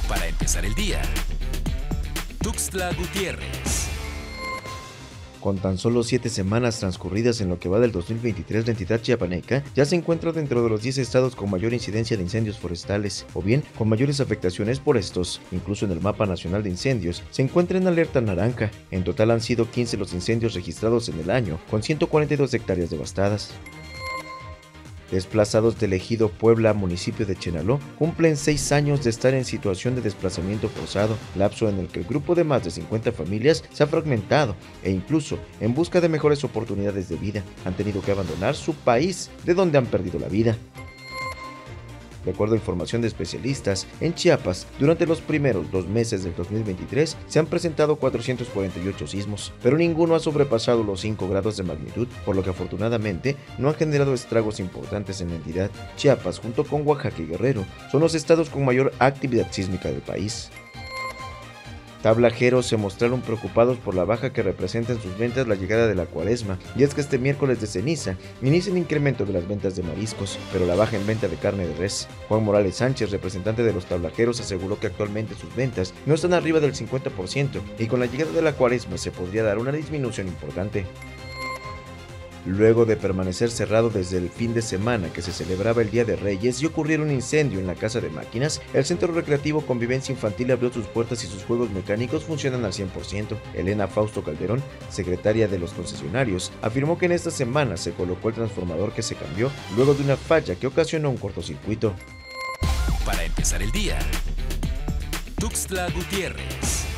Para empezar el día, Tuxtla Gutiérrez. Con tan solo 7 semanas transcurridas en lo que va del 2023, la entidad chiapaneca ya se encuentra dentro de los 10 estados con mayor incidencia de incendios forestales, o bien con mayores afectaciones por estos. Incluso en el mapa nacional de incendios se encuentra en alerta naranja. En total han sido 15 los incendios registrados en el año, con 142 hectáreas devastadas. Desplazados del ejido Puebla, municipio de Chenaló, cumplen 6 años de estar en situación de desplazamiento forzado, lapso en el que el grupo de más de 50 familias se ha fragmentado e incluso, en busca de mejores oportunidades de vida, han tenido que abandonar su país, de donde han perdido la vida. De acuerdo a información de especialistas, en Chiapas, durante los primeros 2 meses del 2023 se han presentado 448 sismos, pero ninguno ha sobrepasado los 5 grados de magnitud, por lo que afortunadamente no han generado estragos importantes en la entidad. Chiapas, junto con Oaxaca y Guerrero, son los estados con mayor actividad sísmica del país. Tablajeros se mostraron preocupados por la baja que representa en sus ventas la llegada de la Cuaresma, y es que este miércoles de ceniza inicia el incremento de las ventas de mariscos, pero la baja en venta de carne de res. Juan Morales Sánchez, representante de los tablajeros, aseguró que actualmente sus ventas no están arriba del 50% y con la llegada de la Cuaresma se podría dar una disminución importante. Luego de permanecer cerrado desde el fin de semana que se celebraba el Día de Reyes y ocurriera un incendio en la Casa de Máquinas, el Centro Recreativo Convivencia Infantil abrió sus puertas y sus juegos mecánicos funcionan al 100%. Elena Fausto Calderón, secretaria de los concesionarios, afirmó que en esta semana se colocó el transformador que se cambió luego de una falla que ocasionó un cortocircuito. Para empezar el día, Tuxtla Gutiérrez.